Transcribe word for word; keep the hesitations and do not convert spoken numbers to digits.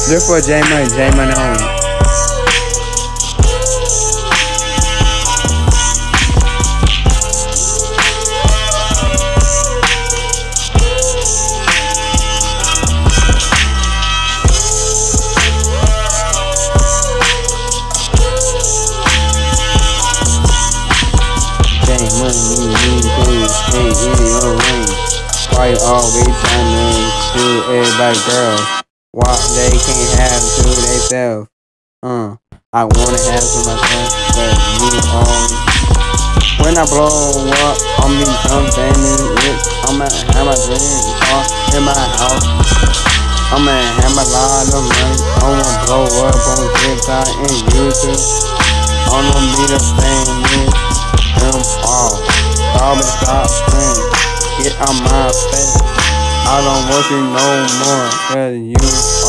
Look for J Money, J Money only. J Money, me, me, me, hey, in your ring. Why you always trying to shoot everybody, girl? Why they can't have to themselves? Uh, I wanna have to myself, but you on. When I blow up, I'm become famous rich. I'ma have my dream car in my house. I'ma have a lot of money. I wanna blow up on TikTok and YouTube. I don't be the famous them all. Always stop playing. Get out my face. I don't want you no more, cause you